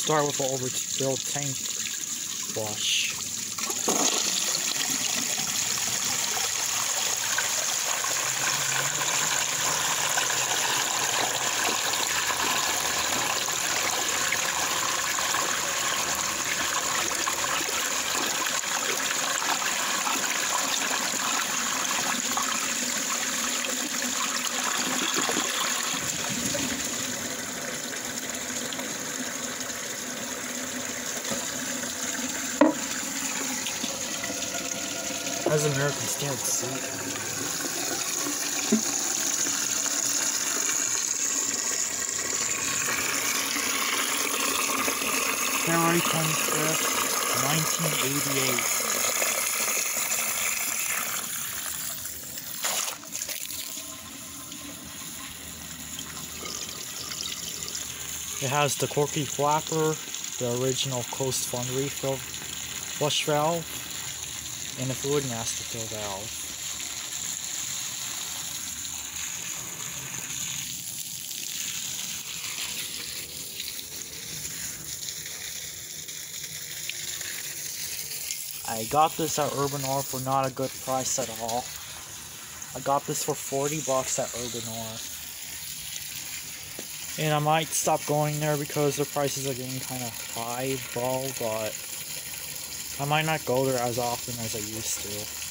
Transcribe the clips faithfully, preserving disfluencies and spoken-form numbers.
start with an overfilled tank wash. As Americans can't see. February twenty-fifth, nineteen eighty-eight. It has the Corky flapper, the original Coast Fund refill flush valve, and a fluid master fill valve. I got this at Urban Ore for not a good price at all. I got this for forty bucks at Urban Ore. And I might stop going there because the prices are getting kind of high, bro, but I might not go there as often as I used to.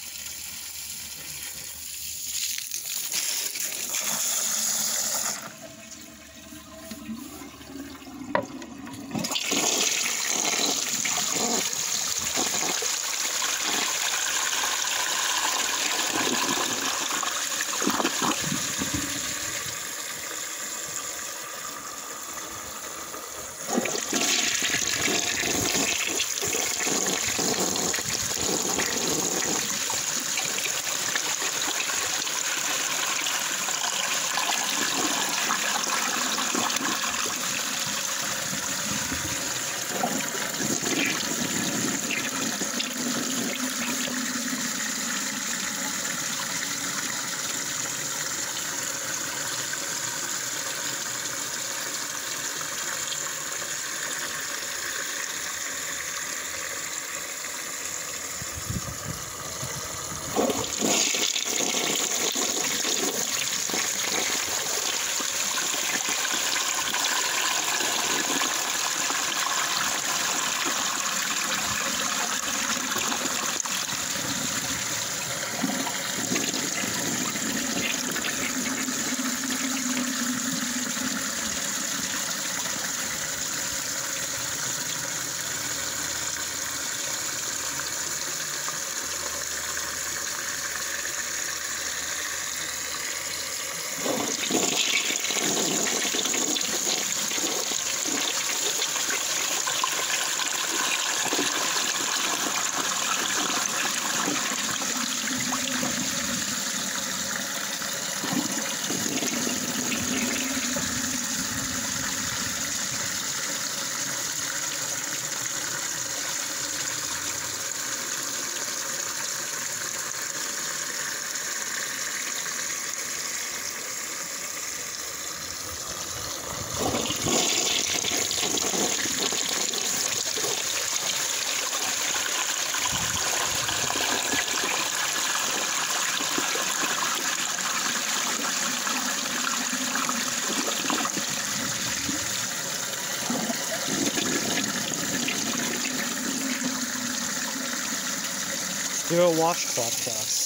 Do a washcloth test.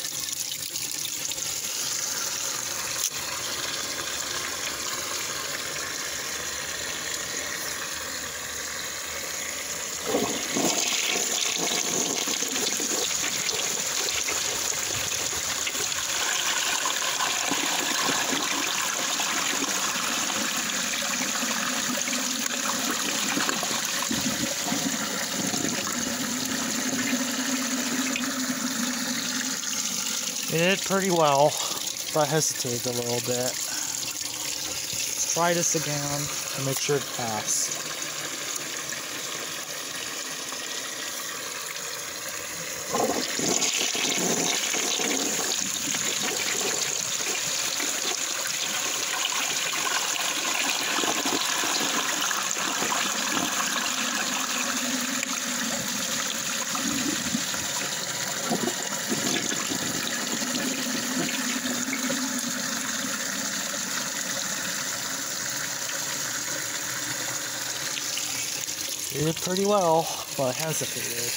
It did pretty well, but I hesitated a little bit. Try this again and make sure it passes. It did pretty well, but hesitated.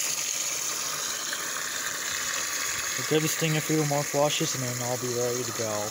I'll give this thing a few more flushes and then I'll be ready to go.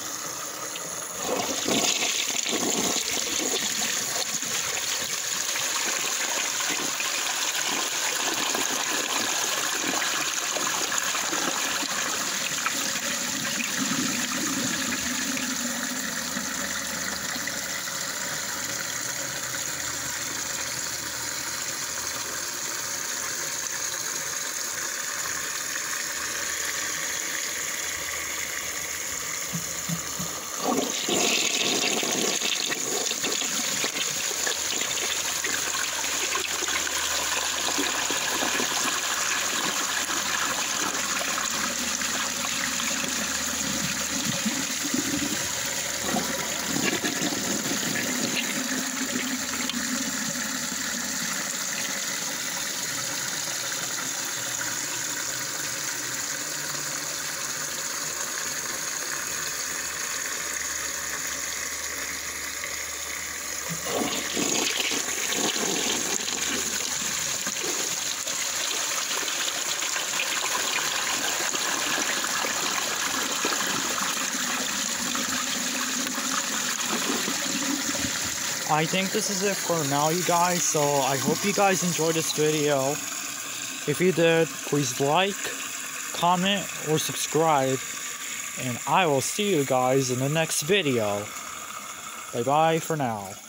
I think this is it for now, you guys, so I hope you guys enjoyed this video. If you did, please like, comment, or subscribe, and I will see you guys in the next video. Bye bye for now.